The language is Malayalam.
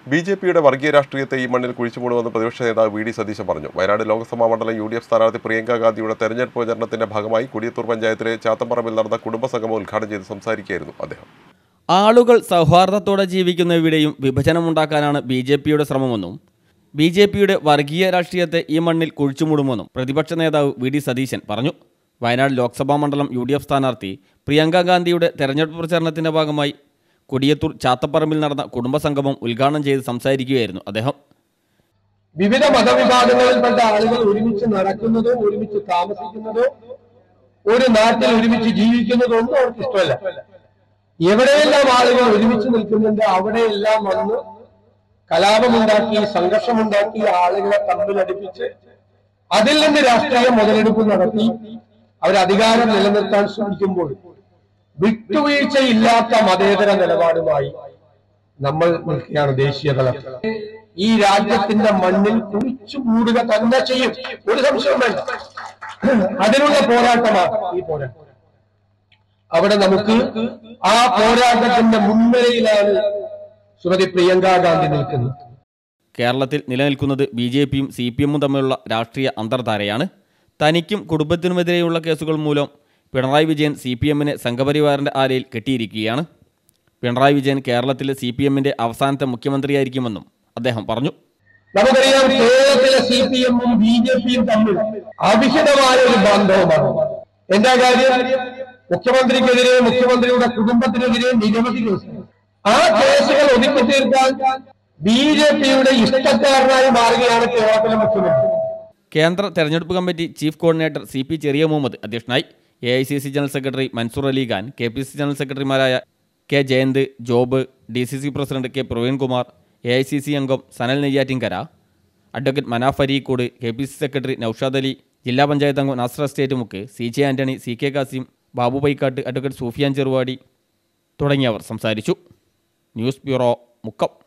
ബി.ജെ.പിയുടെ വർഗീയ രാഷ്ട്രീയത്തെ ഈ മണ്ണിൽ കുഴിച്ചുമൂടുമെന്ന് പ്രതിപക്ഷ നേതാവ് വി.ഡി. സതീശൻ പറഞ്ഞു. വയനാട് ലോക്സഭാ മണ്ഡലം യു.ഡി.എഫ് സ്ഥാനാർത്ഥി പ്രിയങ്ക ഗാന്ധിയുടെ തെരഞ്ഞെടുപ്പ് പ്രചരണത്തിന്റെ ഭാഗമായി കൊടിയത്തൂർ പഞ്ചായത്തിലെ ചാത്തമ്പറമ്പിൽ നടന്ന കുടുംബസംഗമം ഉദ്ഘാടനം ചെയ്ത് സംസാരിക്കുകയായിരുന്നു അദ്ദേഹം. ആളുകൾ സൗഹാർദ്ദത്തോടെ ജീവിക്കുന്നവിടെയും വിഭജനമുണ്ടാക്കാനാണ് ബി.ജെ.പിയുടെ ശ്രമമെന്നും ബി.ജെ.പിയുടെ വർഗീയ രാഷ്ട്രീയത്തെ ഈ മണ്ണിൽ കുഴിച്ചുമൂടുമെന്നും പ്രതിപക്ഷ നേതാവ് വി.ഡി. സതീശൻ പറഞ്ഞു. വയനാട് ലോക്സഭാ മണ്ഡലം യു.ഡി.എഫ് സ്ഥാനാർത്ഥി പ്രിയങ്ക ഗാന്ധിയുടെ തെരഞ്ഞെടുപ്പ് പ്രചരണത്തിന്റെ ഭാഗമായി കൊടിയത്തൂർ ചാത്തപ്പറമ്പിൽ നടന്ന കുടുംബസംഗമം ഉദ്ഘാടനം ചെയ്ത് സംസാരിക്കുകയായിരുന്നു അദ്ദേഹം. വിവിധ മതവിഭാഗങ്ങളിൽപ്പെട്ട ആളുകൾ ഒരുമിച്ച് നടക്കുന്നതോ ഒരുമിച്ച് താമസിക്കുന്നതോ ഒരു നാട്ടിൽ ഒരുമിച്ച് ജീവിക്കുന്നതോ ഒന്നും അവർക്ക് ഇഷ്ടമല്ല. എവിടെയെല്ലാം ആളുകൾ ഒരുമിച്ച് നിൽക്കുന്നുണ്ട് അവിടെയെല്ലാം വന്ന് കലാപമുണ്ടാക്കി സംഘർഷമുണ്ടാക്കി ആളുകളെ തമ്മിലടിപ്പിച്ച് അതിൽ നിന്ന് രാഷ്ട്രീയ മുതലെടുപ്പ് നടത്തി അവരധികാരം നിലനിർത്താൻ ശ്രമിക്കുമ്പോൾ വിട്ടുവീഴ്ചയില്ലാത്ത മതേതര നിലപാടുമായി നമ്മൾ നിൽക്കുകയാണ് ദേശീയ തലത്തിൽ. ഈ രാജ്യത്തിന്റെ മണ്ണിൽ കുഴിച്ചു മൂടുക തന്നെ ചെയ്യും, ഒരു സംശയവും വേണ്ട. അതിനുള്ള പോരാട്ടമാണ് ഈ പോരാട്ടം. അവിടെ നമുക്ക് ആ പോരാട്ടത്തിന്റെ മുൻനിരയിലാണ് ശ്രീമതി പ്രിയങ്ക ഗാന്ധി നിൽക്കുന്നത്. കേരളത്തിൽ നിലനിൽക്കുന്നത് ബി.ജെ.പിയും CPM തമ്മിലുള്ള രാഷ്ട്രീയ അന്തർധാരയാണ്. തനിക്കും കുടുംബത്തിനുമെതിരെയുള്ള കേസുകൾ മൂലം പിണറായി വിജയൻ CPM-നെ സംഘപരിവാറിൻ്റെ ആലയിൽ കെട്ടിയിരിക്കുകയാണ്. പിണറായി വിജയൻ കേരളത്തിലെ CPM-ന്റെ അവസാനത്തെ മുഖ്യമന്ത്രിയായിരിക്കുമെന്നും അദ്ദേഹം പറഞ്ഞു. നമുക്കറിയാം, കേരളത്തിലെ CPM-ഉം ബി.ജെ.പിയും തമ്മിൽ അവിഹിതമായ ഒരു ബന്ധവുമാണ്. എന്താ കാര്യം? മുഖ്യമന്ത്രിക്കെതിരെ മുഖ്യമന്ത്രിയുടെ കുടുംബത്തിനെതിരെ നിരവധി കേസുകൾ. ആ കേസുകൾ ഒതുക്കി തീർക്കാൻ ബി.ജെ.പിയുടെ ഇഷ്ടക്കാരനായി മാറുകയാണ് കേരളത്തിലെ മുഖ്യമന്ത്രി. കേന്ദ്ര തെരഞ്ഞെടുപ്പ് കമ്മിറ്റി ചീഫ് കോർഡിനേറ്റർ CP ചെറിയ മുഹമ്മദ് അധ്യക്ഷനായി. AICC general secretary Mansoor Ali Khan, KPCC general സെക്രട്ടറിമാരായ K Jayanth, Job, DCC president K Praveenkumar, AICC അംഗം Sanal Neyyattinkara, advocate Manaf Areekode, KPCC secretary Noushad Ali, ജില്ലാ പഞ്ചായത്ത് അംഗം Nasar estate Mukku, CJ Antony, CK Kasim, Babu Paikkattu, advocate Sufiyan Cheruvadi തുടങ്ങിയവർ സംസാരിച്ചു. News bureau, Mukkam.